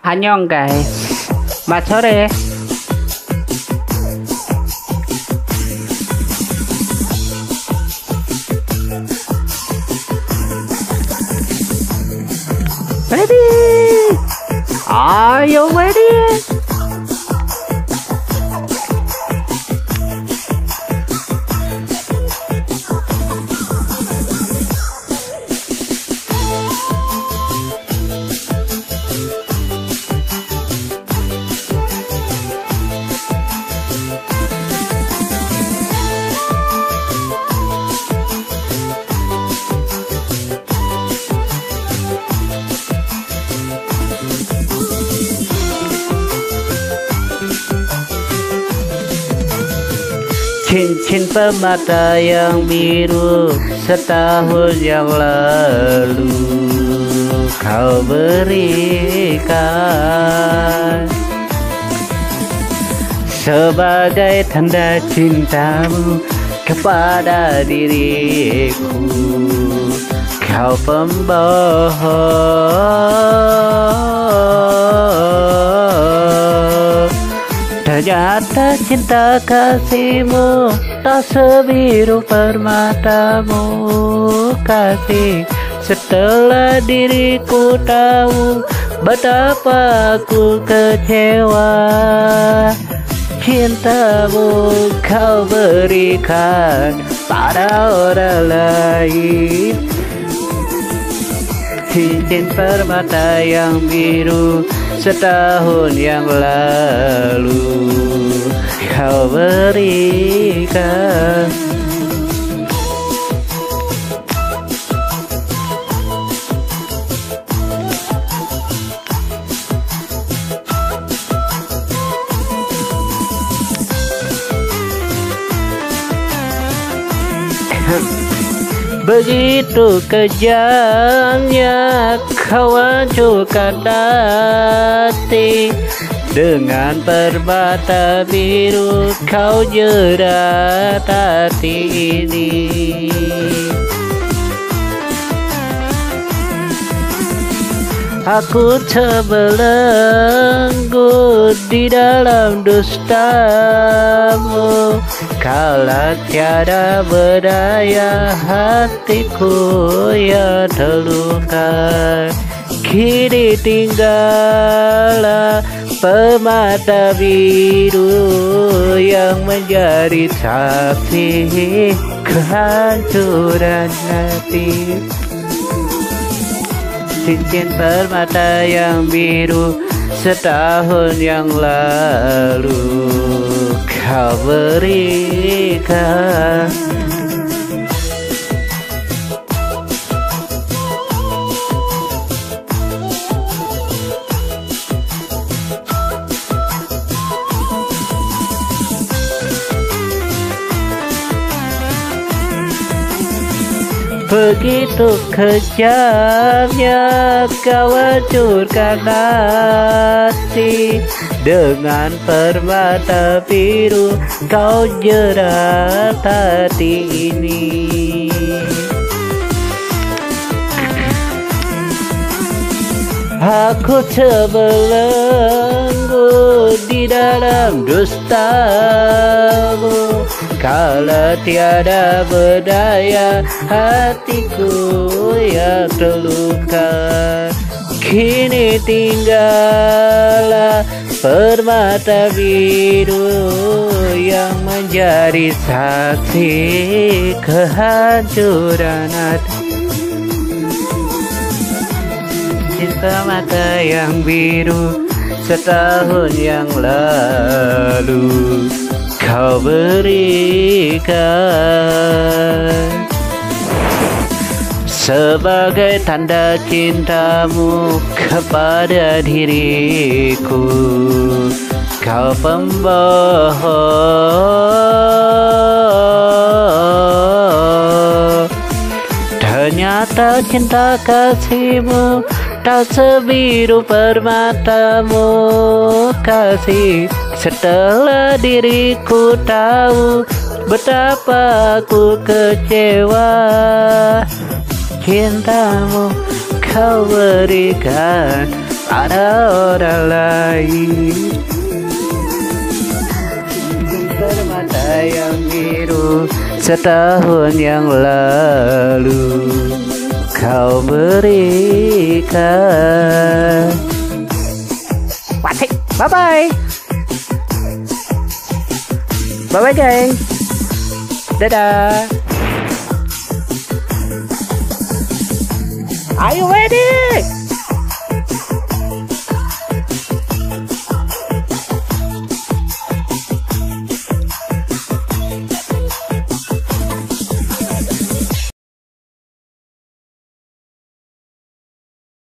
Annyeong guys, selamat sore. Ready? Are you ready? Cincin permata yang biru setahun yang lalu kau berikan sebagai tanda cintamu kepada diriku. Kau pembohong, ternyata cinta kasihmu tak sebiru permatamu kasih. Setelah diriku tahu betapa aku kecewa, cintamu kau berikan pada orang lain. Cincin permata yang biru setahun yang lalu kau berikan. Begitu kejamnya kau hancurkan hati, dengan permata biru kau jerat hati ini. Aku terbelenggu di dalam dustamu, kala tiada berdaya hatiku yang terluka. Kini tinggallah permata biru yang menjadi saksi kehancuran hati. Cincin permata yang biru setahun yang lalu kau berikan. Begitu kejamnya kau hancurkan hati, dengan permata biru kau jerat hati ini. Aku terbelenggu di dalam dustamu, kala tiada berdaya hatiku yang terluka. Kini tinggallah permata biru yang menjadi saksi kehancuran hati. Cinta mata yang biru setahun yang lalu kau berikan sebagai tanda cintamu kepada diriku. Kau pembohong, ternyata cinta kasihmu tak sebiru permatamu kasih. Setelah diriku tahu betapa aku kecewa, cintamu kau berikan ada orang lain. Permata yang biru setahun yang lalu kau berikan. Bye bye. Bye bye guys. Dadah. Are you ready?